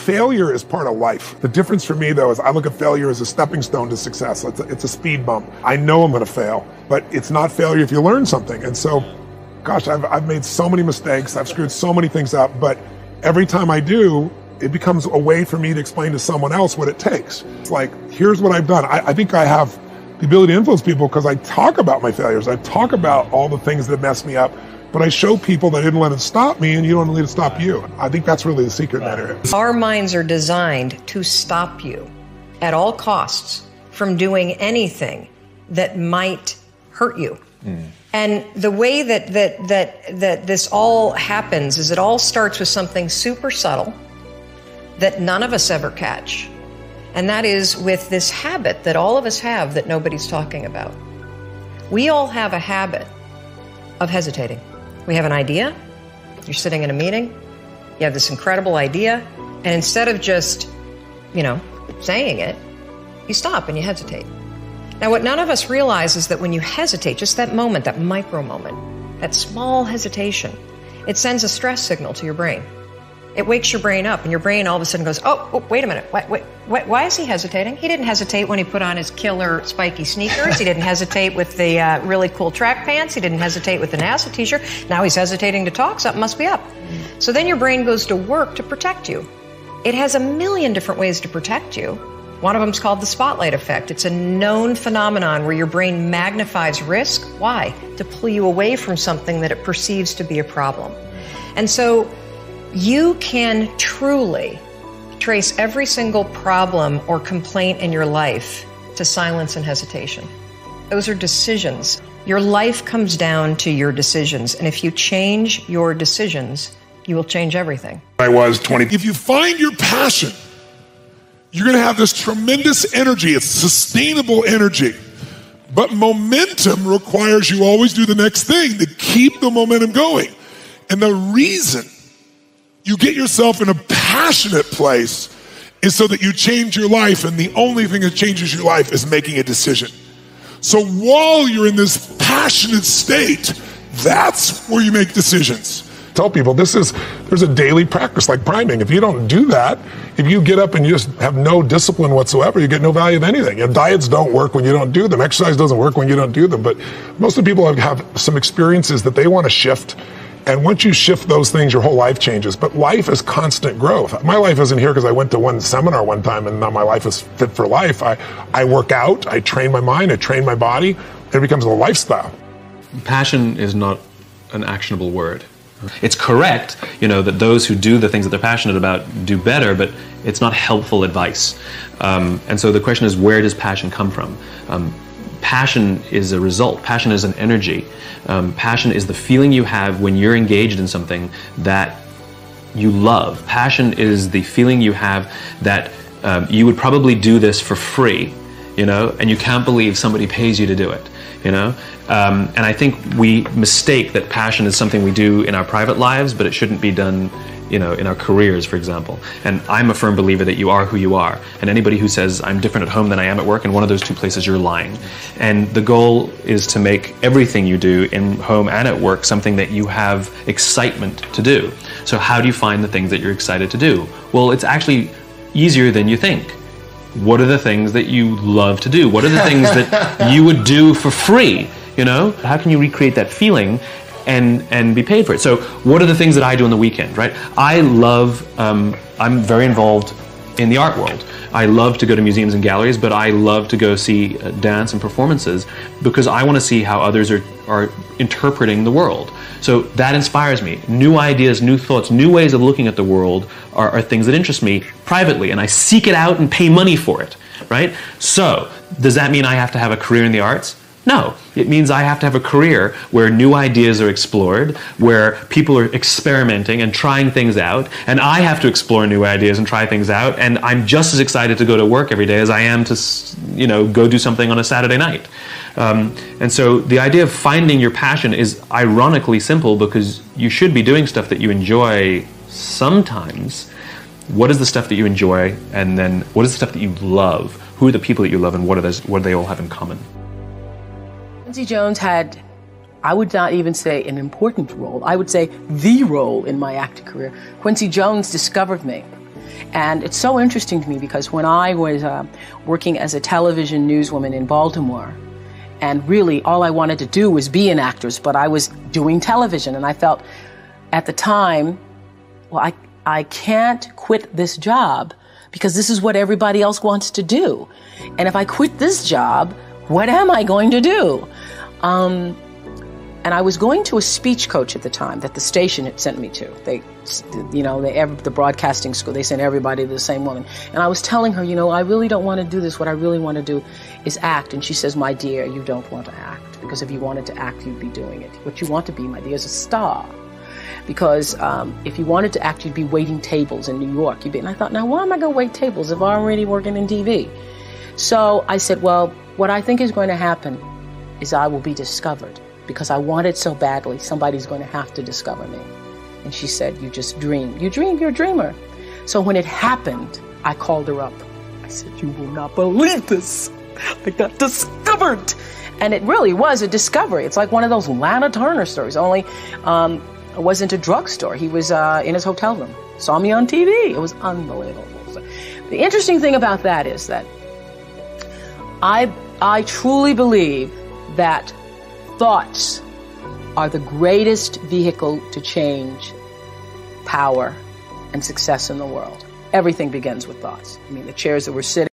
failure is part of life. The difference for me, though, is I look at failure as a stepping stone to success. It's a speed bump. I know I'm going to fail, but it's not failure if you learn something. And so, gosh, I've made so many mistakes. I've screwed so many things up, but every time I do, it becomes a way for me to explain to someone else what it takes. It's like, here's what I've done. I think I have the ability to influence people because I talk about my failures. I talk about all the things that mess me up, but I show people that I didn't let it stop me, and you don't let it stop you. I think that's really the secret matter. Our minds are designed to stop you at all costs from doing anything that might hurt you. And the way that this all happens is it all starts with something super subtle that none of us ever catch. And that is with this habit that all of us have that nobody's talking about. We all have a habit of hesitating. We have an idea. You're sitting in a meeting. You have this incredible idea. And instead of just, saying it, you stop and you hesitate. Now, what none of us realize is that when you hesitate, just that moment, that micro moment, that small hesitation, it sends a stress signal to your brain. It wakes your brain up, and your brain all of a sudden goes, oh, wait a minute. Why is he hesitating? He didn't hesitate when he put on his killer spiky sneakers. He didn't hesitate with the really cool track pants. He didn't hesitate with the NASA t-shirt. Now he's hesitating to talk. Something must be up. So then your brain goes to work to protect you. It has a million different ways to protect you. One of them is called the spotlight effect. It's a known phenomenon where your brain magnifies risk. Why? To pull you away from something that it perceives to be a problem. And so you can truly trace every single problem or complaint in your life to silence and hesitation. Those are decisions. Your life comes down to your decisions. And if you change your decisions, you will change everything. I was 20. If you find your passion, you're going to have this tremendous energy. It's sustainable energy. But momentum requires you always do the next thing to keep the momentum going. And the reason you get yourself in a passionate place is so that you change your life, and the only thing that changes your life is making a decision. So while you're in this passionate state, that's where you make decisions. Tell people there's a daily practice like priming. If you don't do that, if you get up and you just have no discipline whatsoever, you get no value of anything. Your diets don't work when you don't do them. Exercise doesn't work when you don't do them. But most of the people have some experiences that they want to shift. And once you shift those things, your whole life changes. But life is constant growth. My life isn't here because I went to one seminar one time and now my life is fit for life. I work out, I train my mind, I train my body, and it becomes a lifestyle. Passion is not an actionable word. It's correct, that those who do the things that they're passionate about do better, but it's not helpful advice. And so the question is, where does passion come from? Passion is a result. Passion is an energy. Passion is the feeling you have when you're engaged in something that you love. Passion is the feeling you have that you would probably do this for free, and you can't believe somebody pays you to do it, And I think we mistake that passion is something we do in our private lives, but it shouldn't be done in our careers, for example. And I'm a firm believer that you are who you are. And anybody who says, I'm different at home than I am at work, in one of those two places, you're lying. And the goal is to make everything you do in home and at work something that you have excitement to do. So how do you find the things that you're excited to do? Well, it's actually easier than you think. What are the things that you love to do? What are the things that you would do for free? How can you recreate that feeling and be paid for it? So what are the things that I do on the weekend, right? I'm very involved in the art world. I love to go to museums and galleries, but I love to go see dance and performances because I want to see how others are interpreting the world. So that inspires me. New ideas, new thoughts, new ways of looking at the world are things that interest me privately, and I seek it out and pay money for it, right? So does that mean I have to have a career in the arts? No, it means I have to have a career where new ideas are explored, where people are experimenting and trying things out, and I have to explore new ideas and try things out, and I'm just as excited to go to work every day as I am to, go do something on a Saturday night. And so the idea of finding your passion is ironically simple because you should be doing stuff that you enjoy sometimes. What is the stuff that you enjoy, and then what is the stuff that you love? Who are the people that you love, and what do they all have in common? Quincy Jones had, I would not even say an important role, I would say the role in my acting career. Quincy Jones discovered me. And it's so interesting to me because when I was working as a television newswoman in Baltimore, and really all I wanted to do was be an actress, but I was doing television, and I felt at the time, well, I can't quit this job because this is what everybody else wants to do. And if I quit this job, what am I going to do? And I was going to a speech coach at the time that the station had sent me to. The broadcasting school, they sent everybody to the same woman. And I was telling her, I really don't want to do this. What I really want to do is act. And she says, my dear, you don't want to act. Because if you wanted to act, you'd be doing it. What you want to be, my dear, is a star. Because if you wanted to act, you'd be waiting tables in New York. And I thought, now why am I going to wait tables if I'm already working in TV? So I said, well, what I think is going to happen is I will be discovered. Because I want it so badly, somebody's going to have to discover me. And she said, you just dream. You dream, you're a dreamer. So when it happened, I called her up. I said, you will not believe this. I got discovered. And it really was a discovery. It's like one of those Lana Turner stories, only it wasn't a drugstore. He was in his hotel room. Saw me on TV. It was unbelievable. So the interesting thing about that is that I truly believe that thoughts are the greatest vehicle to change power and success in the world. Everything begins with thoughts. I mean, the chairs that we're sitting